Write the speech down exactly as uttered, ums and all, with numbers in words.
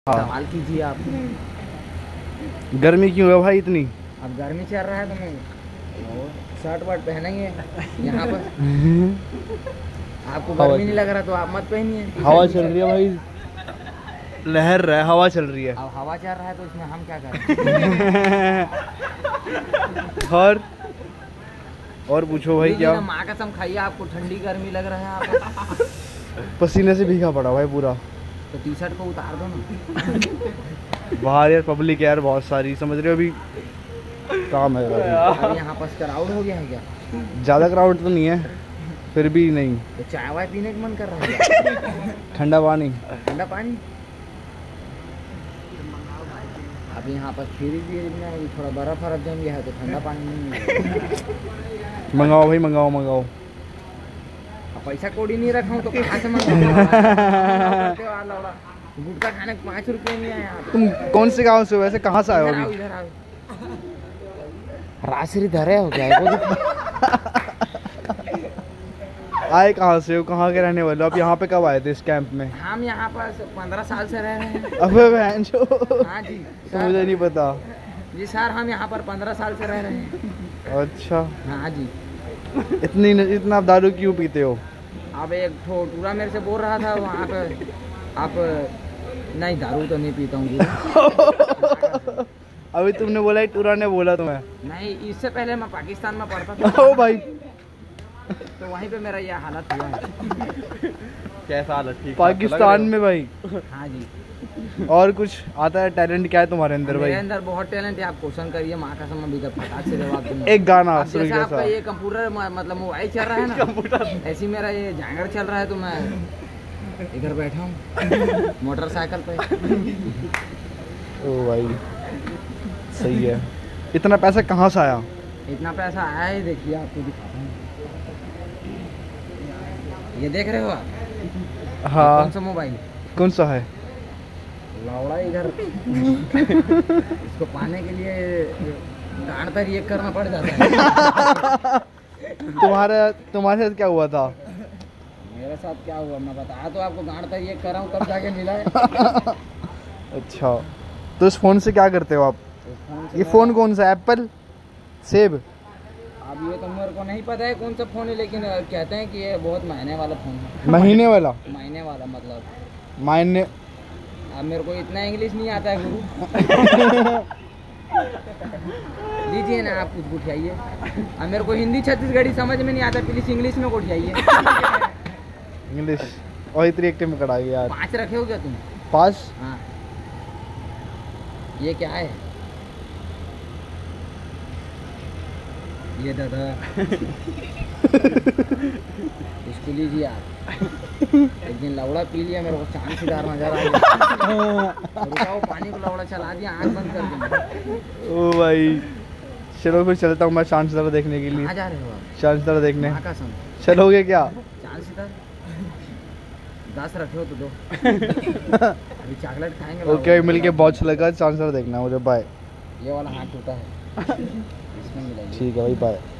सवाल कीजिए आप। गर्मी क्यों है भाई इतनी? अब गर्मी चल रहा है तो मैं शर्ट वर्ट पहनेंगे यहाँ पर। आपको गर्मी नहीं लग रहा तो आप मत पहनिए। हवा चल रही है भाई, लहर रहा है, हवा चल रही है। अब हवा चल रहा है तो इसमें हम क्या करें। और और पूछो भाई क्या? माँ कसम खाइए, आपको ठंडी गर्मी लग रहा है आपको? पसीने से भीगा पड़ा भाई पूरा। तो टी शर्ट को उतार दो ना। बाहर यार पब्लिक यार बहुत सारी, समझ रहे हो अभी काम है। अभी यहाँ पर क्राउड हो गया है क्या? ज़्यादा क्राउड तो नहीं है, फिर भी नहीं। तो चाय वाय पीने का मन कर रहा है? ठंडा पानी। ठंडा पानी अभी यहाँ पर फ्री भी थोड़ा बर्फ बर्फ जम गया है तो ठंडा पानी नहीं मिलेगा। मंगाओ भाई, मंगाओ मंगाओ। पैसा कोड़ी नहीं रखा हूँ तो कहाँ से मंगाऊँ? गुटखा खाने को पाँच रुपये नहीं आया। तुम कौन से गांव से हो वैसे, कहाँ से आए हो अभी? इधर आओ। राशि धरे हो क्या? आए कहाँ से हो, कहाँ के रहने वाले हो? आप यहाँ पे कब आए थे इस कैंप में? हम यहाँ पर पंद्रह साल से रह रहे हैं। अबे बहन जो। हाँ जी मुझे नहीं पता जी सर, हम यहाँ पर पंद्रह साल से रह रहे हैं। अच्छा हाँ जी। इतनी इतना आप दारू क्यों पीते हो? अब एक ठो टूरा मेरे से बोल रहा था वहाँ पे, आप नहीं दारू तो नहीं पीता हूँ। अभी तुमने बोला ही, टूरा ने बोला तुम्हें? नहीं, इससे पहले मैं पाकिस्तान में पढ़ता था। ओ भाई, तो वहीं पे मेरा यह हालत हुआ है। कैसा हालत? ठीक पाकिस्तान में भाई? हाँ जी। और कुछ आता है? टैलेंट क्या है तुम्हारे अंदर भाई? मेरे अंदर बहुत टैलेंट है, आप क्वेश्चन करिए, माँ का समय भी फटाक से जवाब दूंगा। एक गाना जैसे आपका ये कंप्यूटर मतलब मोबाइल चल रहा है ना, ऐसी मेरा ये जांगर चल रहा है, तो मैं इधर बैठा हूँ मोटरसाइकिल पे। ओ भाई सही है। इतना पैसा कहाँ से आया? इतना पैसा आया है, देखिए आपको दिखाता हूँ। ये देख रहे हो आप? हाँ। कौन सा मोबाइल? कौन सा है? लौड़ा इधर। इसको पाने के लिए गांड पर ये करना पड़ जाता है। तुम्हारे तुम्हारे साथ क्या हुआ था? मेरे साथ क्या हुआ मैं बताया तो आपको, गांड पर ये कर रहा हूँ तब जाके मिला है। अच्छा, तो इस फोन से क्या करते हो आप? ये फोन कौन सा? एप्पल सेब? अब ये तो मेरे को नहीं पता है कौन सा फोन है, लेकिन कहते हैं कि ये बहुत महीने वाला फोन है। महीने वाला? महीने वाला मतलब महीने। अब मेरे को इतना इंग्लिश नहीं आता है गुरु। लीजिए ना आप, कुछ उठाइए। अब मेरे को हिंदी छत्तीसगढ़ी समझ में नहीं आता, प्लीज इंग्लिश में उठाइए। इंग्लिश और इतनी एक्टिव में करा यार। पाँच रखे हो क्या तुम? पाँच? हाँ। ये क्या है? ये दादा। इसको लीजिए आप। एक दिन लौड़ा पी लिया, मेरे को चांद सीधा नजर आ गया। रुकाओ, पानी को लौड़ा चला दिया, आँख बंद कर दिया। ओ भाई चलो फिर चलता हूँ मैं चांद सितारा देखने के लिए। कहाँ जा रहे हो आप? चांद सितारा देखने। कसम चलोगे क्या? चांद सितारा दस रखे हो तो दो। अभी चॉकलेट खाएंगे। ओके okay, मिलके बहुत अच्छा लगा। चांद सितारा देखना मुझे। बाय। ये वाला हाथ टूटा है, इसमें मिलाइए। ठीक है भाई, बाय।